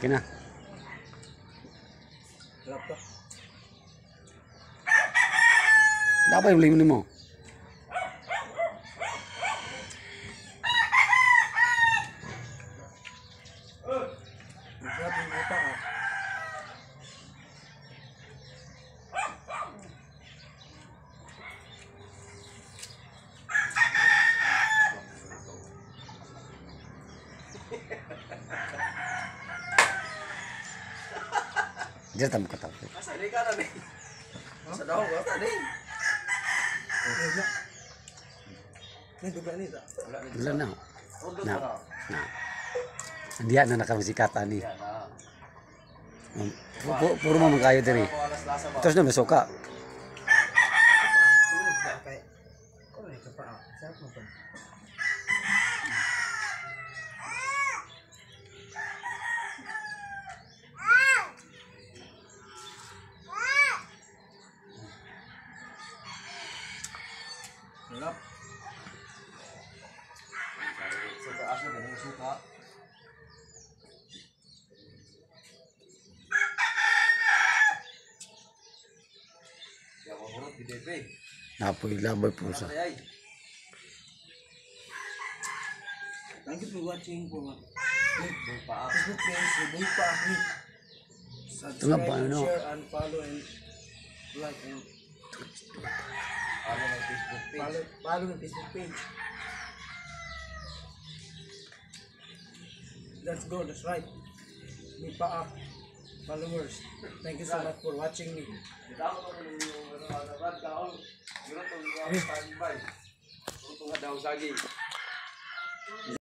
Okay na. Sarap to. Dapat yung limon mo. Sarap yung utak ah. Diyan tayo makatawa. Asali ka na, nih. Sa daw ko, tadi. Ini duga ni tak? Wala na. Untuk Na. na. Na. Diyan na nakamasikatan ni. Yan na. Puro mo kayo diri. Ako alas lasa ba? Terus na besoka. Kay. Kau ni cepat ah. Sarap mo to. Sarap. Suka aso din yung suka. Ya mahurot di DP. Napoy laboy pusa. Ay. Thank you for watching po. Pa. Facebook page, Boy Pa Akli. Tengah Subscribe, pa, ano? share, and follow, and like, and Ano ng Facebook page? follow the Facebook page. Let's go, that's right. Boy Pa Ak followers. Thank you so much for watching me. Kita ako yung rad kaon. Guro to yung standby. Ito nga daw sagi.